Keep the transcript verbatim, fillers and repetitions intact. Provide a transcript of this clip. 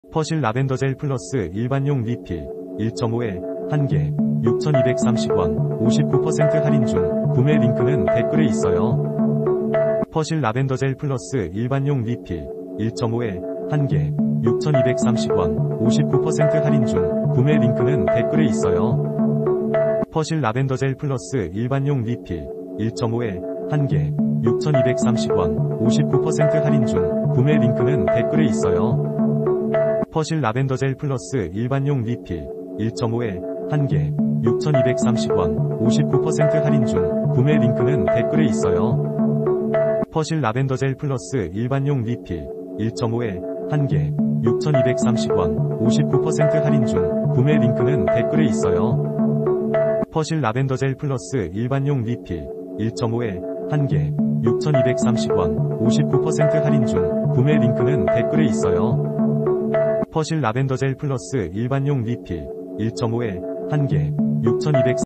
퍼실 라벤더 젤 플러스 일반용 리필 일 점 오 엘 한 개 육천이백삼십 원 오십구 퍼센트 할인 중. 구매 링크는 댓글에 있어요. 퍼실 라벤더 젤 플러스 일반용 리필 일 점 오 엘 한 개 육천이백삼십 원 오십구 퍼센트 할인 중. 구매 링크는 댓글에 있어요. 퍼실 라벤더 젤 플러스 일반용 리필 일 점 오 엘 한 개 육천이백삼십 원 오십구 퍼센트 할인 중. 구매 링크는 댓글에 있어요. 퍼실 라벤더 젤 플러스 일반용 리필 일 점 오 엘 한 개 육천이백삼십 원 오십구 퍼센트 할인 중. 구매 링크는 댓글에 있어요. 퍼실 라벤더 젤 플러스 일반용 리필 일 점 오 엘 한 개 육천이백삼십 원 오십구 퍼센트 할인 중. 구매 링크는 댓글에 있어요. 퍼실 라벤더 젤 플러스 일반용 리필 일 점 오 엘 한 개 육천이백삼십 원 오십구 퍼센트 할인 중. 구매 링크는 댓글에 있어요. 퍼실 라벤더 젤 플러스 일반용 리필 일 점 오 엘 한 개 육천이백